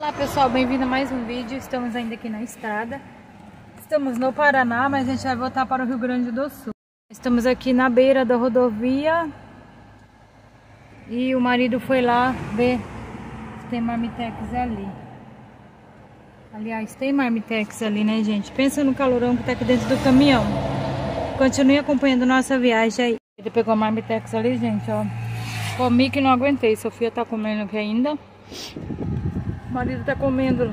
Olá pessoal, bem-vindo a mais um vídeo. Estamos ainda aqui na estrada. Estamos no Paraná, mas a gente vai voltar para o Rio Grande do Sul. Estamos aqui na beira da rodovia e o marido foi lá ver se tem marmitex ali. Aliás, tem marmitex ali, né, gente? Pensa no calorão que tá aqui dentro do caminhão. Continue acompanhando nossa viagem aí. Ele pegou a marmitex ali, gente, ó. Comi que não aguentei. Sofia tá comendo aqui ainda. O marido tá comendo.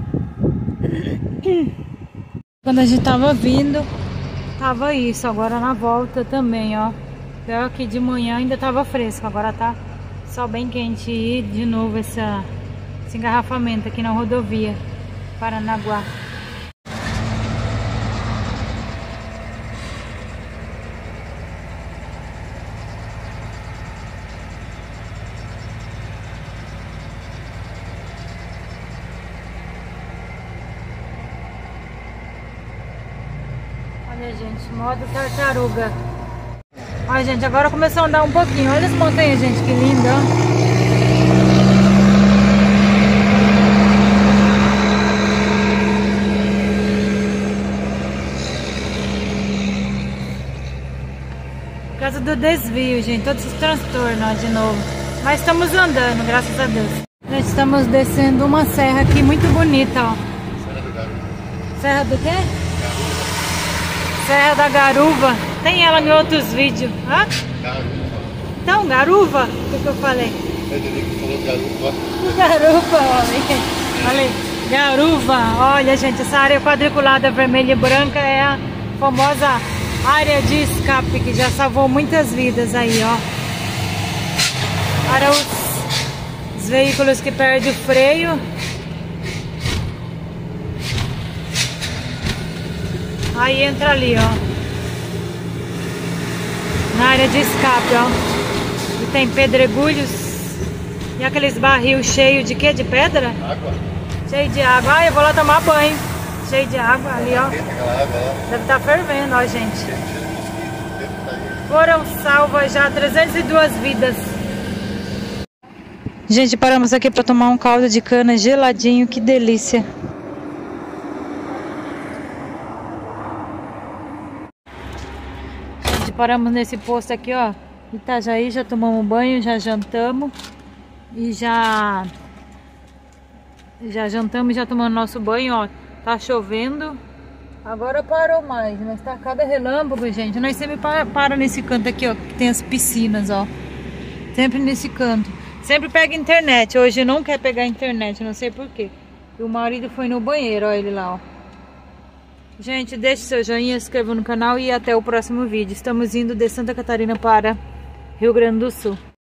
Quando a gente tava vindo, tava isso. Agora na volta também, ó. Pior que de manhã ainda tava fresco. Agora tá só bem quente. E de novo esse engarrafamento aqui na rodovia Paranaguá. Olha, gente, modo tartaruga. Olha, gente, agora começou a andar um pouquinho. Olha as montanhas, gente, que linda, ó. Por causa do desvio, gente, todos os transtornos, ó, de novo. Mas estamos andando, graças a Deus. Gente, estamos descendo uma serra aqui muito bonita, ó. Serra do quê? Serra da Garuva. Tem ela em outros vídeos. Hã? Garuva. Então, Garuva? O que eu falei? Federico falou garuva. Garuva, olha. Garuva. Olha, gente, essa área quadriculada vermelha e branca é a famosa área de escape, que já salvou muitas vidas aí, ó. Para os veículos que perdem o freio. Aí entra ali, ó, na área de escape, ó. E tem pedregulhos e aqueles barril cheios de quê? De pedra? Água. Cheio de água. Ah, eu vou lá tomar banho. Cheio de água ali, ó. Deve estar fervendo, ó, gente. Foram salvas já 302 vidas. Gente, paramos aqui para tomar um caldo de cana geladinho, que delícia. Paramos nesse posto aqui, ó, Itajaí, já tomamos banho, já jantamos e já jantamos e já tomamos nosso banho, ó. Tá chovendo, agora parou mais, mas tá cada relâmpago, gente. Nós sempre para nesse canto aqui, ó, que tem as piscinas, ó. Sempre nesse canto. Sempre pega internet. Hoje não quer pegar internet, não sei porquê. E o marido foi no banheiro, ó, ele lá, ó. Gente, deixe seu joinha, se inscreva no canal e até o próximo vídeo. Estamos indo de Santa Catarina para Rio Grande do Sul.